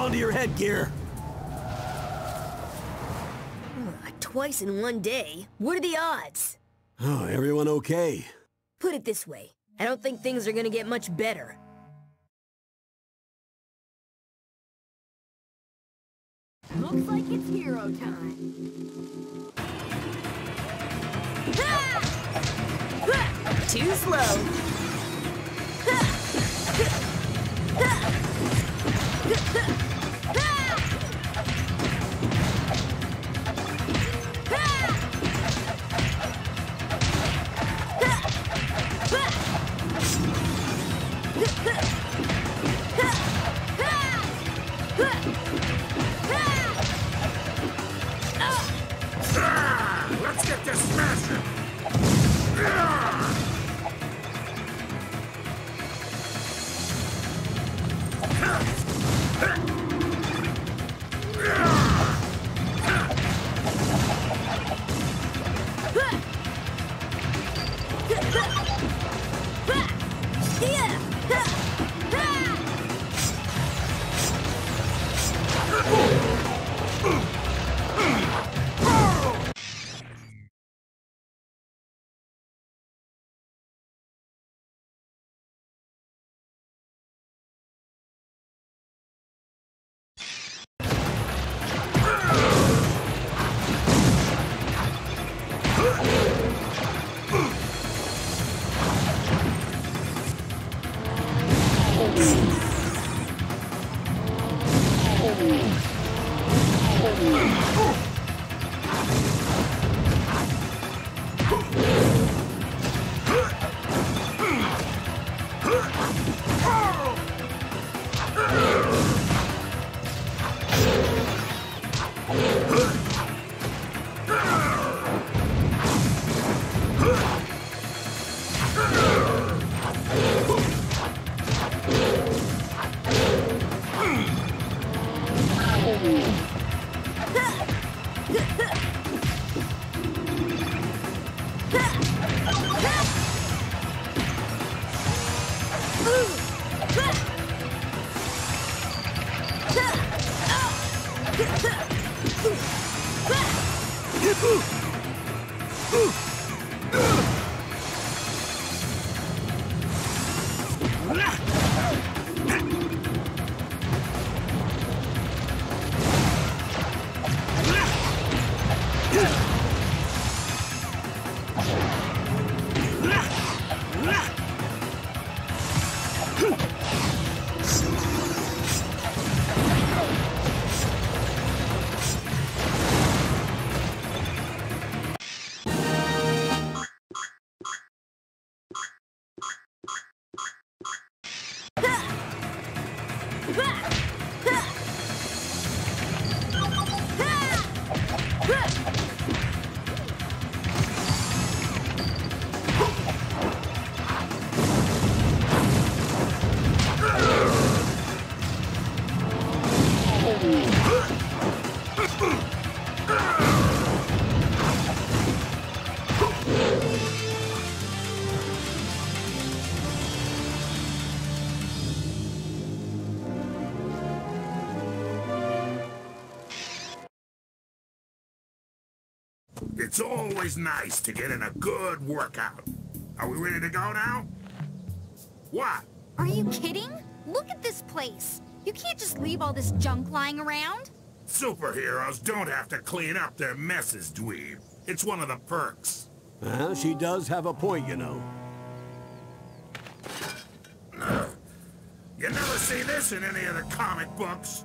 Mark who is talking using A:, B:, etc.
A: onto your headgear.
B: Twice in one day? What are the odds?
A: Oh, everyone okay?
B: Put it this way, I don't think things are gonna get much better. Looks like it's hero time. Too slow.
C: Let's get this smashing! It's always nice to get in a good workout. Are we ready to go now? What?
D: Are you kidding? Look at this place. You can't just leave all this junk lying around.
C: Superheroes don't have to clean up their messes, dweeb. It's one of the perks.
A: Well, she does have a point, you know.
C: You never see this in any of the comic books.